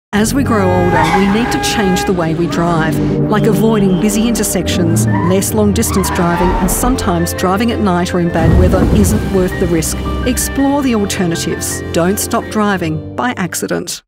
As we grow older, we need to change the way we drive, like avoiding busy intersections, less long-distance driving, and sometimes driving at night or in bad weather isn't worth the risk. Explore the alternatives. Don't stop driving by accident.